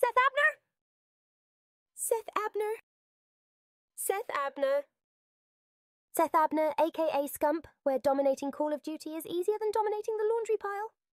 Seth Abner? Seth Abner? Seth Abner. Seth Abner, aka Scump, where dominating Call of Duty is easier than dominating the laundry pile.